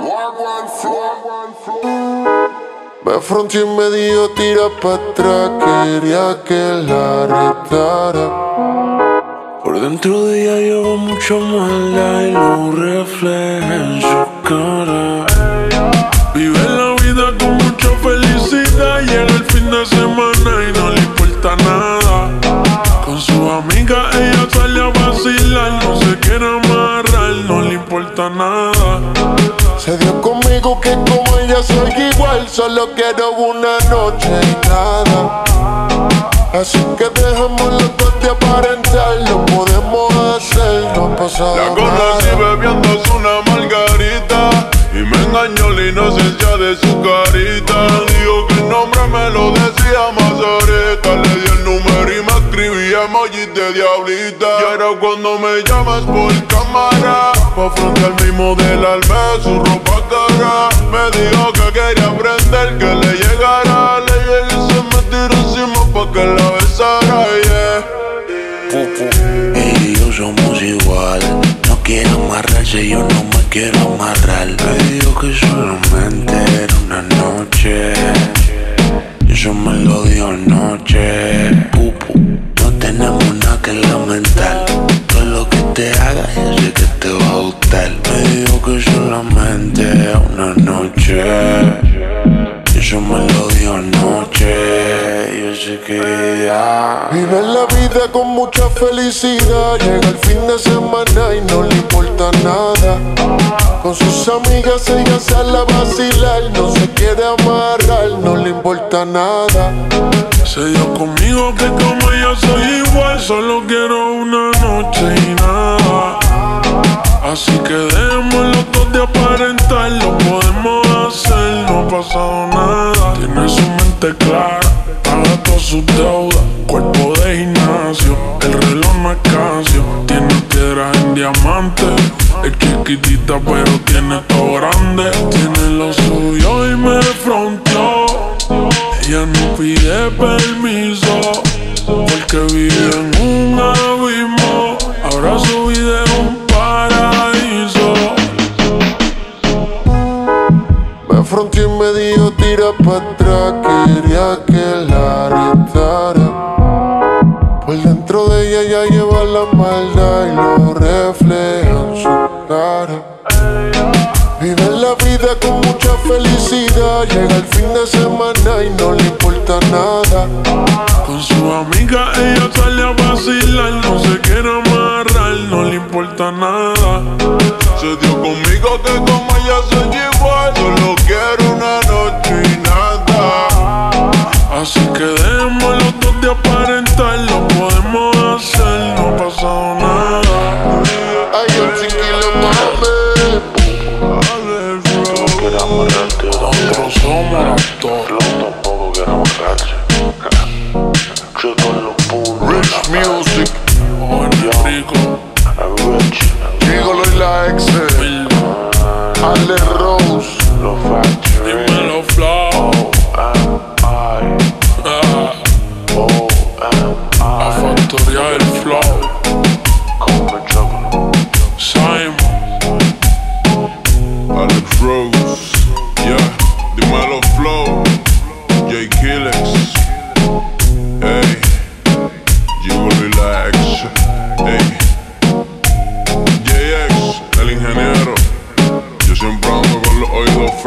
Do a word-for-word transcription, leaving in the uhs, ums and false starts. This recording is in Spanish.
Me afrontó y me dio tira pa' atrás, quería que la retara. Por dentro de ella llevo mucha maldad y lo refleja en su cara. Vive la vida con mucha felicidad, llega el fin de semana y no le importa nada. Con su amiga ella sale a vacilar, no se quiere amarrar, no le importa nada. Se dio conmigo que como ella soy igual, solo quiero una noche y nada. Así que dejemos los dos de aparentar, lo podemos hacer, no ha pasado nada. La conocí bebiéndose una margarita y me engañó la inocencia de su carita. Dijo que el nombre me lo decía más ahorita. Le di el número y me escribía emojis de diablita. Y ahora cuando me llamas por cámara, pa' frente al mismo del alma, su ropa cara. Me dijo que quería aprender, que le llegara. Le llegué y se me tiró encima pa' que la besara, yeah. Ella y yo somos igual, no quiere amarrarse, yo no me quiero amarrar. Me dijo que solamente era una noche, y eso me lo dio anoche. Pupu, no tenemos nada que lamentar, todo lo que te haga yo sé que te va a gustar. Me dijo que solamente era una noche, y eso me lo dio anoche. Yo sé que ya vive la vida con mucha felicidad, llega el fin de semana y no le importa nada. Con sus amigas ella sale a vacilar, no se quiere amarrar, no le importa nada. se dio conmigo que como ella soy igual, solo quiero una noche y nada. Así que dejemos los dos de aparentar, lo podemos hacer, no ha pasado nada. Tiene su mente clara, paga todas sus deudas, cuerpo de gimnasio, el reloj no es Casio. Tiene piedras en diamante, es chiquitita pero tiene todo grande. Tiene lo suyo y me fronteó, ella no pide permiso, porque vive en un abismo, ahora su vida es un paraíso. Me afrontó y me dio tira pa' atrás, quería que la retara. Por dentro de ella ya lleva la maldad y lo refleja en su cara. Vive la vida con mucha felicidad, llega el fin de semana y no le importa nada. Con su amiga ella sale a vacilar, no se quiere amarrar, no le importa nada. Se dio conmigo que como ella soy igual, solo quiero una noche y nada. Así que dejemos los dos de aparentar, lo podemos hacer, no ha pasado nada. Ay, yo tranquilo, mami. Nosotros somos actores, tampoco quiere amarrarse. Checo en los puntos. Rich Music, joven rico, Rich. Gigolo y la ex, Ale Rose, Los Factory. dímelo flow. O M I. Ah, O M a I. factoría del flow. Come Chocolate. Simon, Alex Rose, yeah, dímelo flow, J Killex, hey, Gigolo y la ex, hey, J X, el ingeniero, yo siempre ando con los oídos